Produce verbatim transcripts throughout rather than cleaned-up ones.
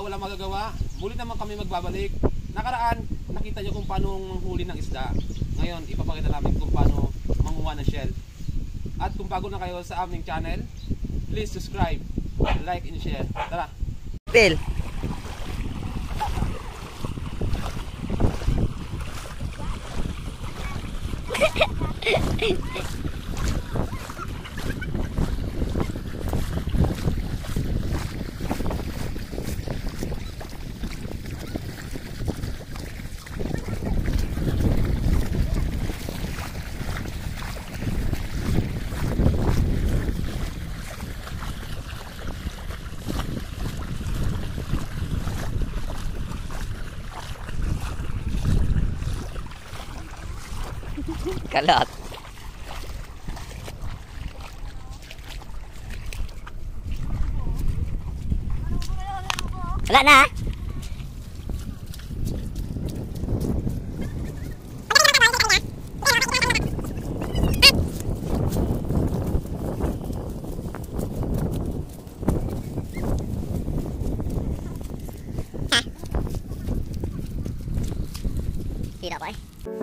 wala magagawa, muli naman kami magbabalik. Nakaraan, nakita nyo kung paano manghuli ng isda. Ngayon, ipapakita namin kung paano manguha ng shell. At kung bago na kayo sa aming channel, please subscribe, like, and share. Tara! Phil! Kalat. Wala na. Tidak apa eh.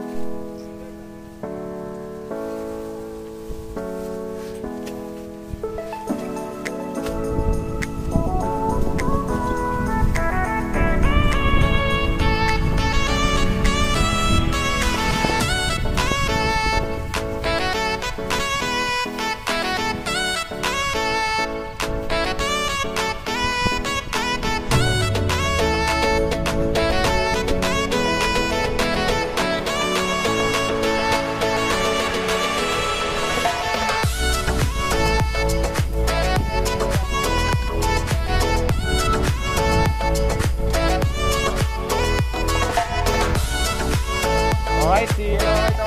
Alright, see you later.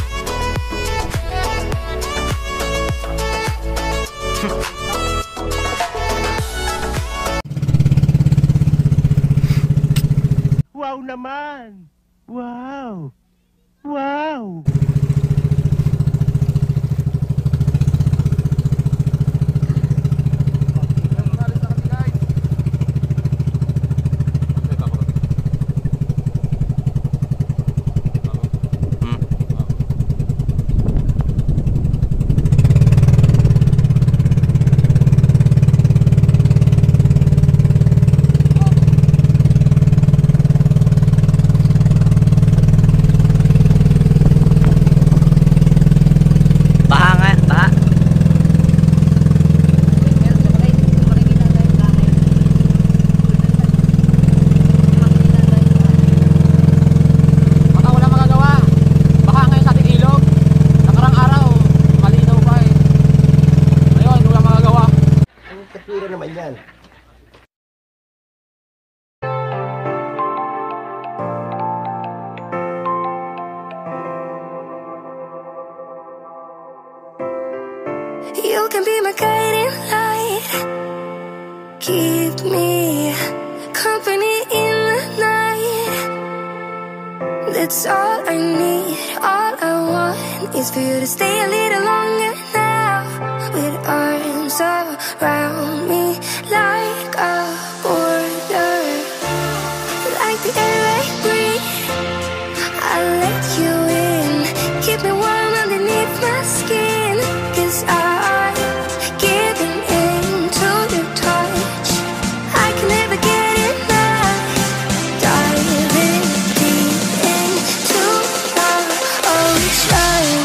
Wow naman! Wow! Wow! Naman yan. You can be my guiding light, keep me company in the night. That's all I need, all I want is for you to stay a little longer now, with arms around me like a border, like the air I breathe. I'll let you in, keep me warm underneath my skin, 'cause I'm giving in to your touch. I can never get enough, diving deep into the ocean.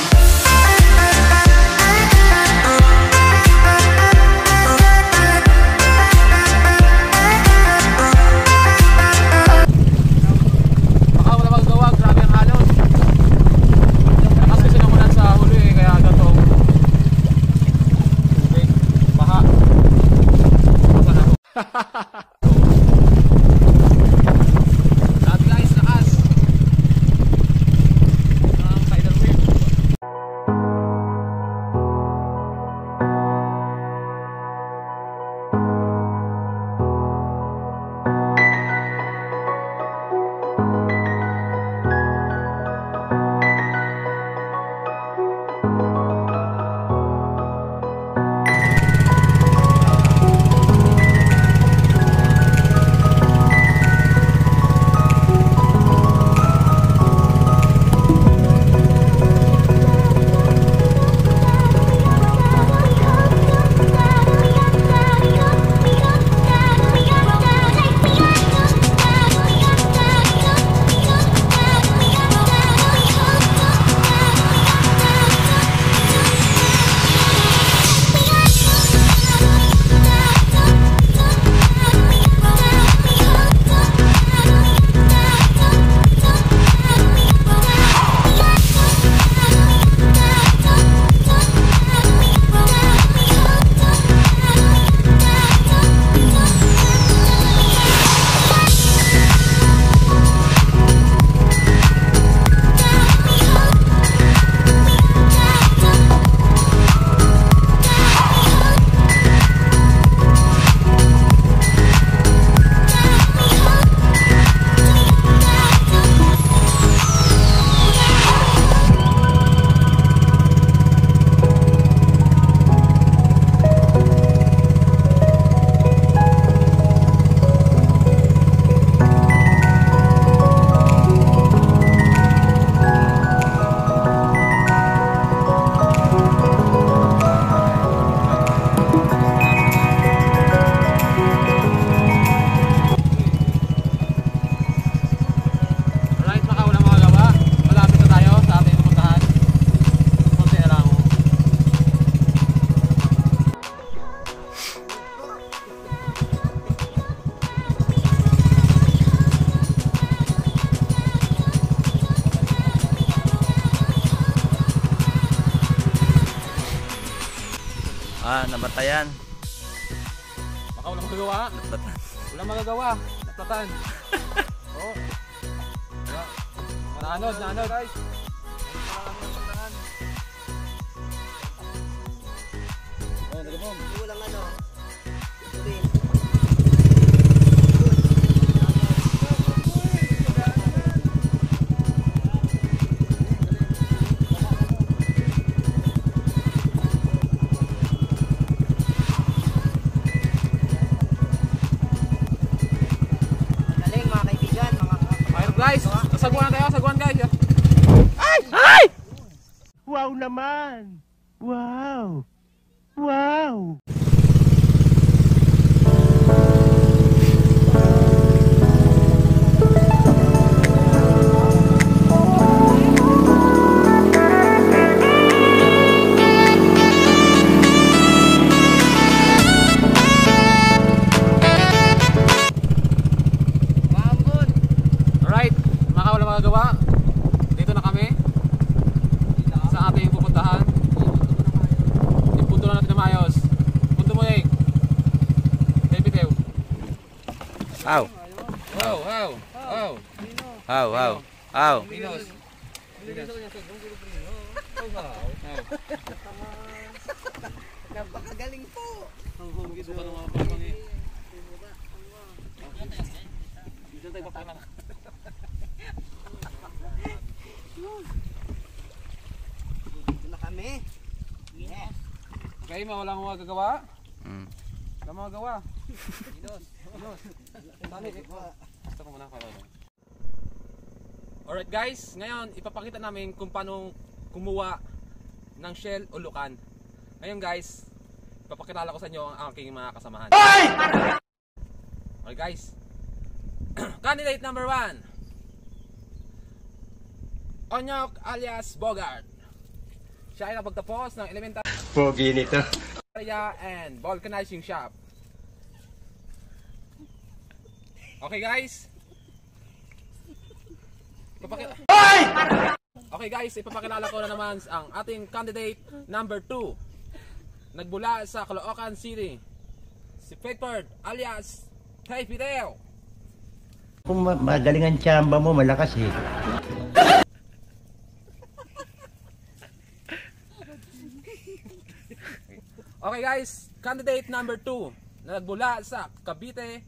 Ah, nabatayan. Baka walang magagawa. Nabatan. Walang magagawa. Naplatan. Oo. Diba? Naanod, naanod. Guys. Oh, nagabom. Walang ano. Galing mga kaibigan, mga Fire guys. Saguan tayo, saguan guys. Ay! Wow naman! Wow! Wow! Alright, mga wala magagawa. Dito na kami sa ating pupuntahan. Ipunto na natin na maayos. Punto mo eh. Bibitew. Aw. Wow, wow, wow. Aw, aw. Aw. Minos. Napakagaling po! Suka ng mga pangpang eh. Dito tayo papalang. Dito na kami. Yes! Okay, mga walang magagawa. Mm. Walang magagawa. Minos. Minos. Tali. Gusto ko muna kaya. Alright guys, ngayon ipapakita namin kung paano kumuha ng shell o lukan. Ngayon guys, ipapakilala ko sa inyo ang aking mga kasamahan. Alright guys. Candidate number one. Onyok alias Bogart. Siya ay napagtapos ng elementary Pogi nito. and vulcanizing shop. Okay guys. Ipapakita. Okay guys, ipapakilala ko na naman ang ating candidate number two. Nagbula sa Caloocan City. Si Faithford alias Tay Fidel. Kung ma magaling ang tsamba mo, malakas eh. Okay guys, candidate number two. Nagbula sa Cavite.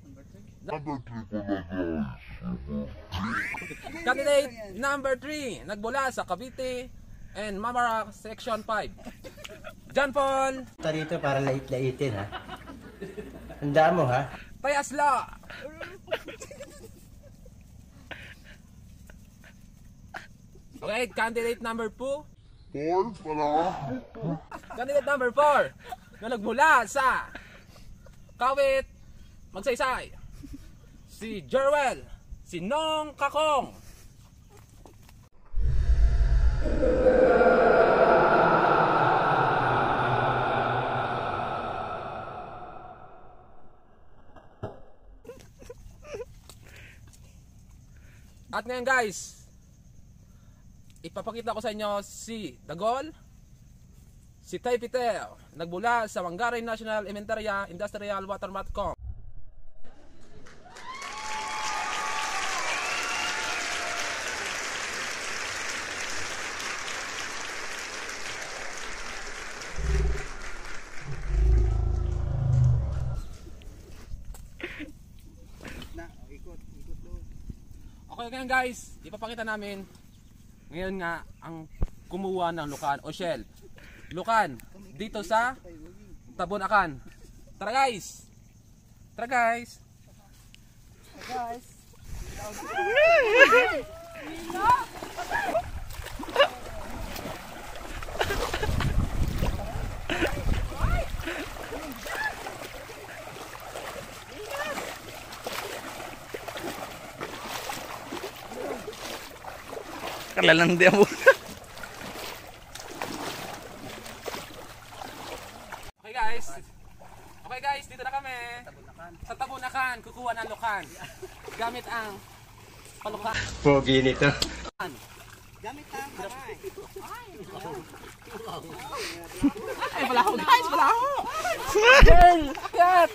Candidate number three. Nagbula sa Cavite and Mamara Section five. John Paul Ito rito para lait-laitin ha. Tandaan mo ha. Payasla. Okay, candidate number two. Candidate number four na nagmula sa Kawit, Magsaysay. Si Jerwel, si Nong Kakong. At ngayon guys, ipapakita ko sa inyo si Dagol, si Tay Pitel, nagbula sa Wanggaray National Elementary Industrial Water Matcom. Okay ngayon guys, ipapakita namin ngayon nga ang kumuha ng lukan o shell. Lukan dito sa Tabunakan. Tara guys. Tara guys. Tara guys. Kalalang dia mo. Okay guys. Okay guys, dito na kami. Sa Tabunakan, kukuha ng lukan. Gamit ang palukan. Pogi nito. Gamit ang kamay. Ay, wala ako guys, wala ako. Girl! Cut!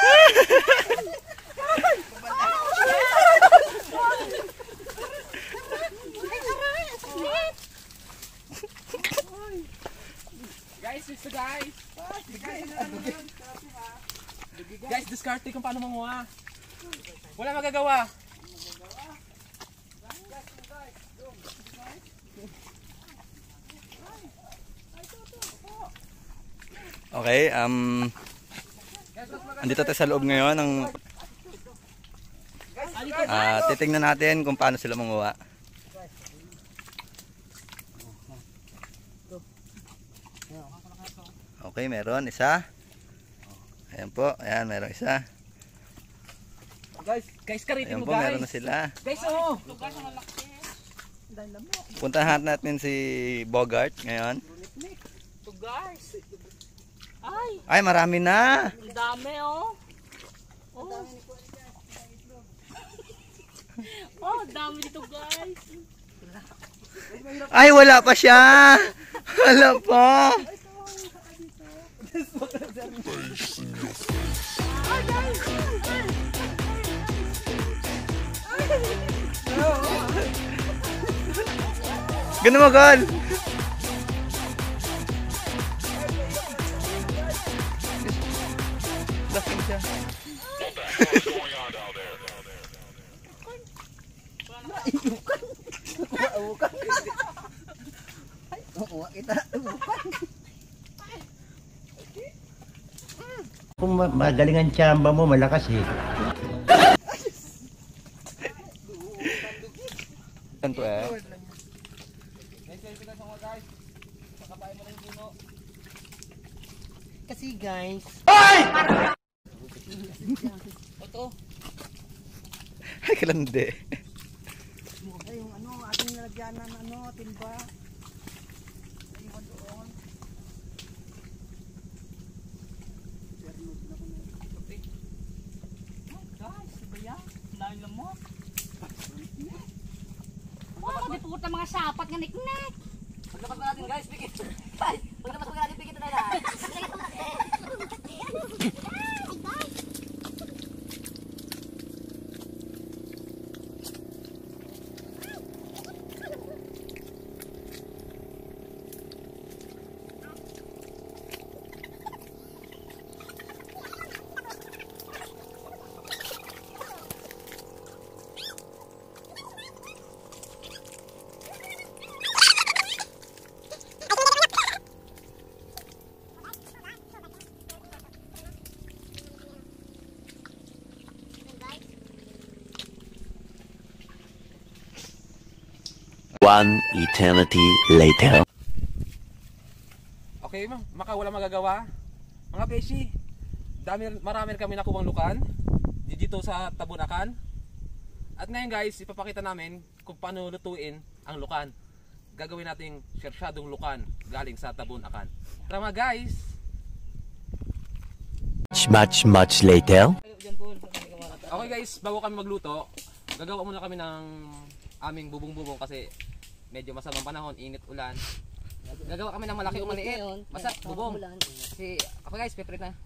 Guys, it's the guys. Guys, discarte kung paano manguha. Wala magagawa. Okay, um... andito tayo sa loob ngayon ng... Ah, titingnan natin kung paano sila manguha. Okay, meron isa. Ayan po, ayan, meron isa. Guys, guys, karitin Ayan mo po, guys. meron na sila. Guys, oh. Puntahan natin si Bogart ngayon. Ito guys. Ay, Ay, marami na. ang dami oh. Oh. Oh, dami dito guys. Ay, wala pa siya. Wala pa. Ganun mo, Gol. Lasing siya. Kung ma- magaling ang tsamba mo, malakas eh. Ganito eh. Guys, guys, guys, mga guys. Pakabayan mo na yung puno. Kasi guys. Ito. Ay, kalandi. Ay, yung ano, ating nilagyan ng ano, timba. Ayun doon. Guys, diba yan? Dahil lamok. Wow, di pupunta mga sapat nga niknek. Paglabas pa natin guys, pikit. Guys, paglabas pa natin, pikit na nila. One eternity later. Okay, ma'am. Maka wala magagawa. Mga beshi, dami, marami rin kami nakuwang lukan dito sa Tabunakan. At ngayon guys, ipapakita namin kung paano lutuin ang lukan. Gagawin nating sersyadong lukan galing sa Tabunakan. Tara mga guys! Much, much, much later. Okay guys, bago kami magluto, gagawa muna kami ng aming bubong-bubong kasi medyo masamang panahon, init, ulan. Gagawa kami ng malaki o maliit. Basta bubong. Si ako guys, favorite na.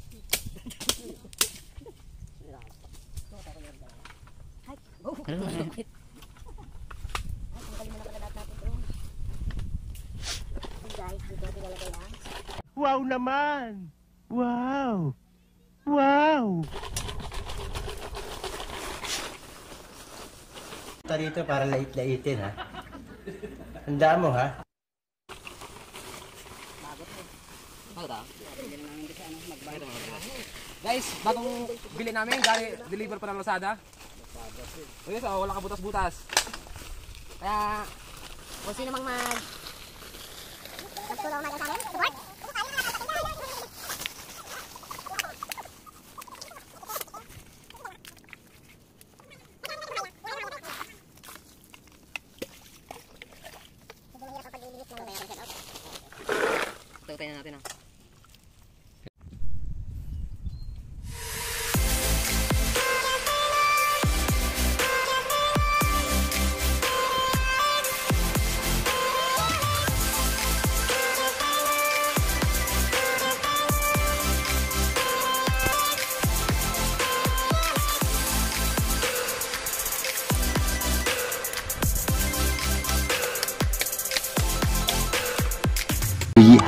Wow naman! Wow! Wow! Ito dito para lait-laitin ha. Handa mo ha. Guys, bagong bili namin, gali deliver pa ng Lazada. Okay, so wala ka butas-butas. Kaya, kung sino mang mag... Nagtulong mag sa amin, support. Tayo na natin ah.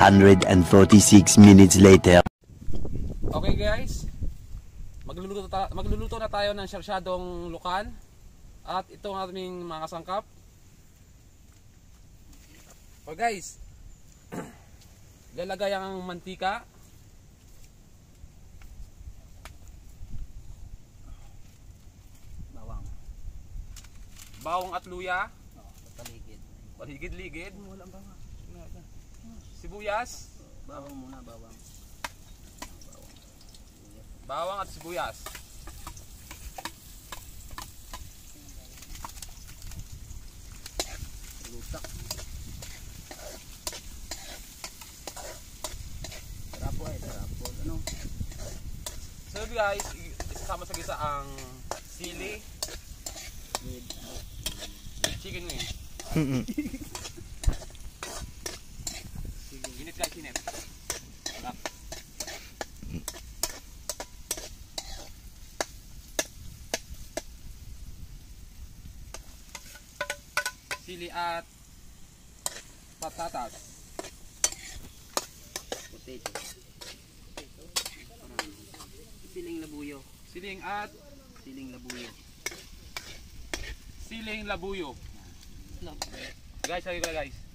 hundred forty-six minutes later. Okay guys, magluluto, ta magluluto na tayo ng sarsyadong lukan. At ito ang aming mga kasangkap. Okay guys, lalagay ang mantika, Bawang. bawang at luya, Oh, paligid. paligid-ligid, Walang bawang. sibuyas, Bawang muna, bawang. bawang at sibuyas. Lusak. Tarapo ay, tarapo. Ano? So guys, isasama sa gisa ang sili, With, chicken wing. Init guys, init. Sarap. Sili at patatas. potato. Siling labuyo. Siling at Siling labuyo. siling labuyo. Guys, lagi ko na guys.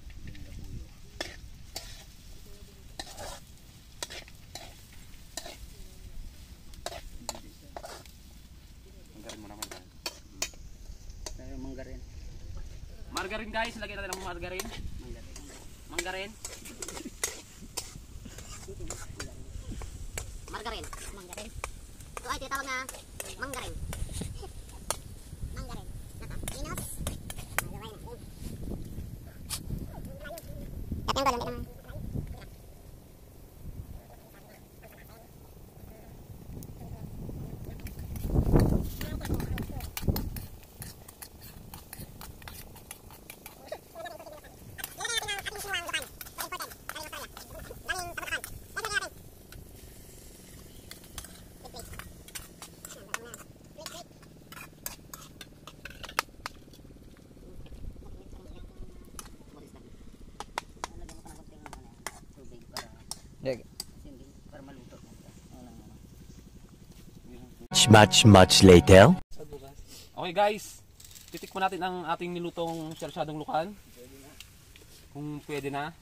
Manggarin muna, manggarin. Tayo manggarin. Margarin guys, lagyan natin ng margarin. Manggarin. Margarin. Margarin. Margarin. Ito ay tinatawag na manggarin. Manggarin. Inos. Kapag ko lang ito. Tubig para Dek. hindi para maluto. Ano lang ano. Much, much, much later. Okay guys, titikman natin ang ating nilutong sarsyadong lukan. Kung pwede na.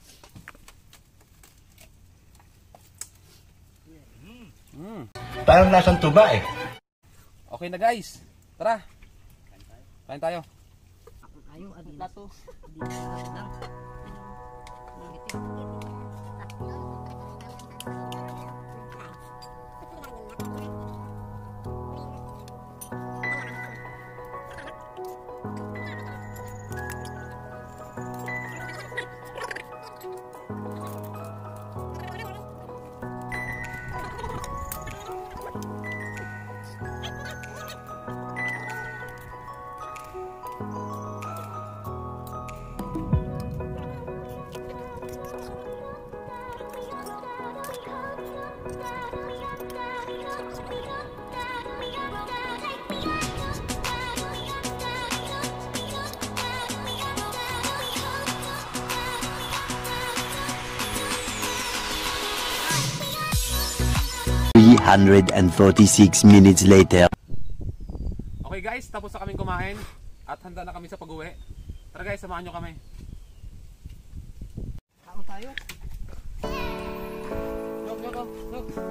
Mm. Parang lasang tuba eh. Okay na guys, tara. Kain tayo. Ayaw, adi lato. Adi lang. three hundred forty-six minutes later. Okay guys, tapos na kaming kumain at handa na kami sa pag-uwi. Tara guys, samahan nyo kami. Kaon tayo. Go, go, go, go.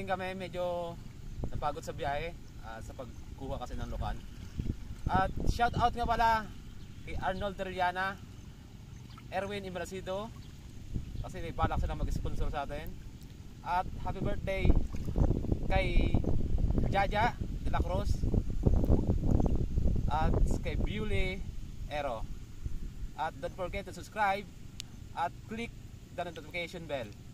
kami, medyo napagod sa biyahe uh, sa pagkuha kasi ng lukan. At shout out nga pala kay Arnold Deriana, Erwin Imbrasido, kasi may balak sila mag-sponsor sa atin. At happy birthday kay Jaja de la Cruz at kay Bewley Ero. At don't forget to subscribe at click the notification bell.